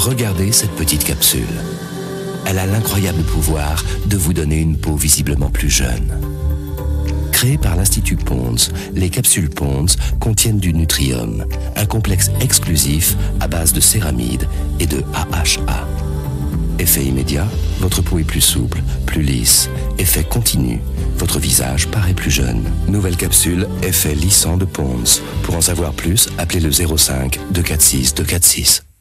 Regardez cette petite capsule. Elle a l'incroyable pouvoir de vous donner une peau visiblement plus jeune. Créées par l'Institut Pond's, les capsules Pond's contiennent du Nutrium, un complexe exclusif à base de céramide et de AHA. Effet immédiat, votre peau est plus souple, plus lisse. Effet continu, votre visage paraît plus jeune. Nouvelle capsule, effet lissant de Pond's. Pour en savoir plus, appelez le 05 246 246.